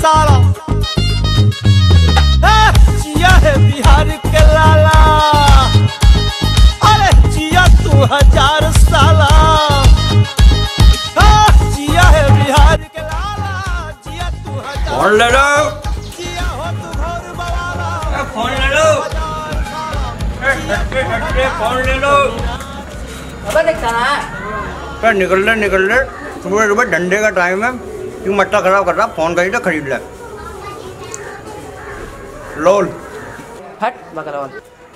साला, जिया है बिहार के लाला, अरे जिया तू 1000 साला, जिया है बिहार के लाला, जिया तू 1000। फोन ले लो, जिया हो तू घोर बवाला, फोन ले लो, फोन ले लो। निकल ले सुबह सुबह डंडे का टाइम है, क्यों मट्टा खराब कर रहा, फोन खरीद खरीद ले। लोल हट बकरवाल,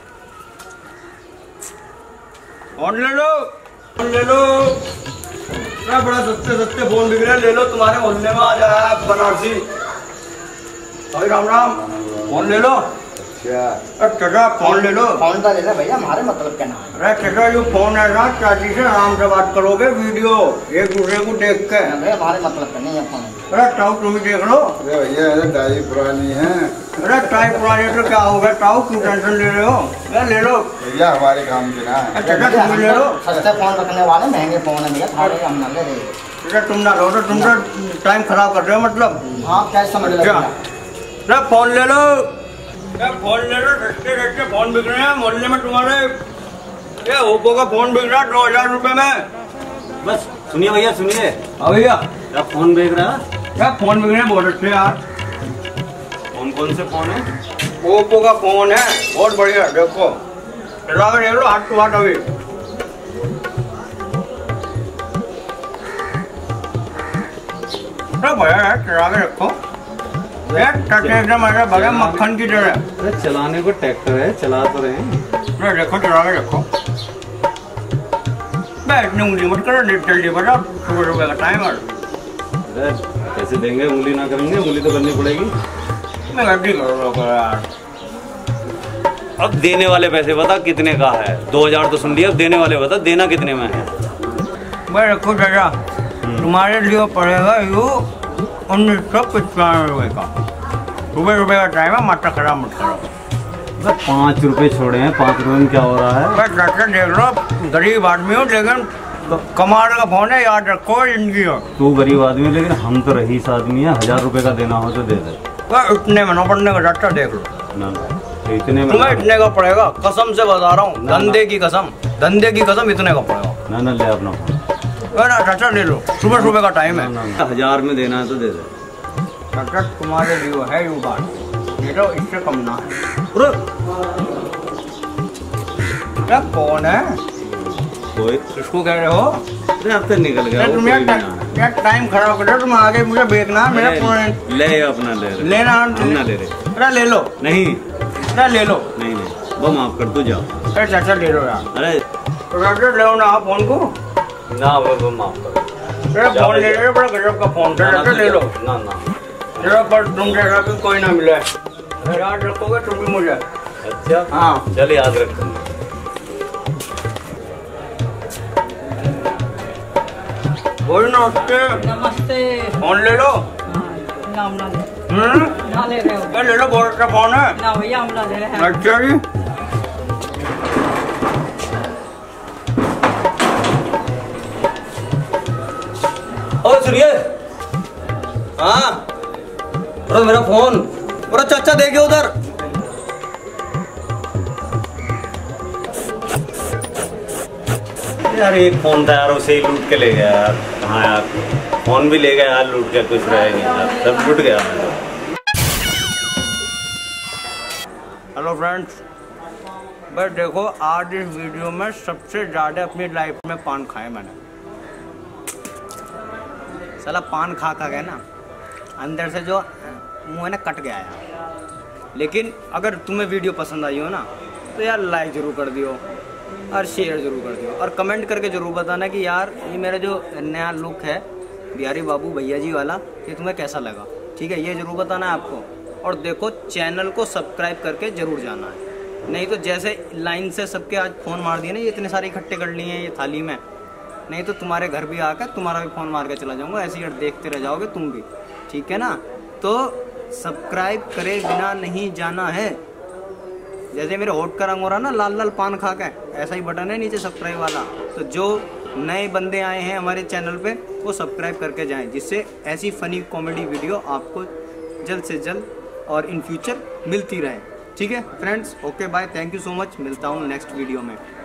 फोन ले लो, फोन ले लो। क्या बड़ा सस्ते सस्ते फोन बिक रहे, ले लो, तुम्हारे मोहल्ले में आ जाए बनारसी। अभी राम राम, फोन ले लो। चाचा फोन ले लो। फोन तो ले ले भैया, हमारे मतलब क्या नाम है। अरे चाचा ये फोन है ना, चाची से आराम से बात करोगे, वीडियो एक दूसरे को देख के। हमारे मतलब का नहीं है फोन। अरे टाउ तुम ही देख लो। अरे भैया टाई पुरानी है। अरे टाई पुरानी तो क्या हो गया, टाउ क्यों टेंशन ले रहे हो, ले लो भैया, हमारे काम के ना। चाचा तुम ले लो। सस्ते फोन रखने वाले महंगे फोन है भैया, थारे हम ना ले रहे। चाचा तुम ना लो तो तुम तो टाइम खराब कर रहे हो मतलब। हाँ क्या समझ लो। अरे फोन ले लो, फोन ले लो, सस्ते सस्ते फोन बिक रहे हैं मोहल्ले में तुम्हारे। ये ओप्पो का फोन बिक रहा है 2000 रुपए में। बस सुनिए भैया, सुनिए। हाँ भैया, क्या फोन बेच रहा है? क्या फोन बिक रहे हैं बहुत अच्छे यार। कौन से फोन है? ओप्पो का फोन है, बहुत बढ़िया। देखो चला कर देख लो, हाथ टू हाथ। अभी भैया चला के रखो, एकदम ऐसा भले मक्खन की तरह। अरे चलाने को ट्रैक्टर है, चला तो रहे हैं। देखो चला के रखो, बैठने उंगली मत करो, जल्दी बताओ, सुबह सुबह का टाइम है। अरे कैसे देंगे, उंगली ना करेंगे, उंगली तो करनी पड़ेगी। मैं गड्डी करो यार। अब देने वाले पैसे बता कितने का है? 2000 तो सुन लिया, अब देने वाले बता देना कितने में है? भाई रखो चाचा, तुम्हारे लिए पड़ेगा यू 1995 रुपये का। सुबह सुबह का टाइम है, माथा खराब मत करो। 5 रुपए छोड़े हैं, 5 रुपए में क्या हो रहा है? बस चाचा देख लो, गरीब आदमी हो लेकिन कमाल का फोन है, याद रखो जिंदगी हो। तू गरीब आदमी, लेकिन हम तो रईस आदमी है, 1000 रुपए का देना हो तो दे दे। इतने में ना पड़ने का चाचा, देख लो ना इतने में तुम्हें इतने का पड़ेगा, कसम से बता रहा हूँ, धंधे की कसम, धंधे की कसम, इतने का पड़ेगा। ना ले अपना फोन। चाचा ले लो, सुबह सुबह का टाइम है। 1000 में देना है तो दे दे। चाचा तुम्हारे लिए है यू बात, ये तो इससे कम ना है। क्या कौन है कोई? किसको कह रहे हो? अरे अब तो निकल गया। तुम यार टाइम खराब कर रहे हो, तुम आगे मुझे बेचना है मेरा फोन। ले अपना ले रहे। लेना हम ना ले रहे। अरे ले लो। नहीं अरे ले लो। नहीं वो माफ कर, तू जाओ। अरे चाचा ले लो यार। अरे तो चाचा ले लो ना आप फोन को। ना वो माफ कर। अरे फोन ले लो, बड़ा गजब का फोन था, चाचा ले लो। ना ना जरा पर तुम जैसा भी कोई ना मिले, याद रखोगे तुम भी मुझे। अच्छा हाँ चल याद रख। बोल नमस्ते। नमस्ते। फोन ले लो। नाम ना ले रहे हो। ले लो, बहुत अच्छा फोन है ना भैया, हम ना ले रहे हैं। अच्छा जी। और सुनिए, हाँ अरे मेरा फोन, अरे चाचा देखिए उधर। यार एक फोन था यार, उसे ही लूट के ले गया यार। हाँ यार फोन भी ले गया यार, लूट के, कुछ रह नहीं यार, सब लूट गया। हेलो फ्रेंड्स, बस देखो आज इस वीडियो में सबसे ज़्यादा अपनी लाइफ में पान खाए मैंने। साला पान खा गया ना, अंदर से जो मुँह है ना कट गया यार। लेकिन अगर तुम्हें वीडियो पसंद आई हो ना तो यार लाइक ज़रूर कर दियो और शेयर ज़रूर कर दियो और कमेंट करके ज़रूर बताना कि यार ये मेरा जो नया लुक है बिहारी बाबू भैया जी वाला, ये तुम्हें कैसा लगा। ठीक है, ये ज़रूर बताना है आपको। और देखो चैनल को सब्सक्राइब करके ज़रूर जाना है, नहीं तो जैसे लाइन से सबके आज फ़ोन मार दिए ना, ये इतने सारे इकट्ठे कर लिए हैं ये थाली में, नहीं तो तुम्हारे घर भी आकर तुम्हारा भी फ़ोन मार के चला जाऊँगा। ऐसे ही देखते रह जाओगे तुम भी, ठीक है ना। तो सब्सक्राइब करे बिना नहीं जाना है। जैसे मेरे होठ का रंग हो रहा ना लाल लाल पान खा के, ऐसा ही बटन है नीचे सब्सक्राइब वाला। तो जो नए बंदे आए हैं हमारे चैनल पे वो सब्सक्राइब करके जाएं, जिससे ऐसी फ़नी कॉमेडी वीडियो आपको जल्द से जल्द और इन फ्यूचर मिलती रहे। ठीक है friends, okay bye, thank you so much, मिलता हूँ नेक्स्ट वीडियो में।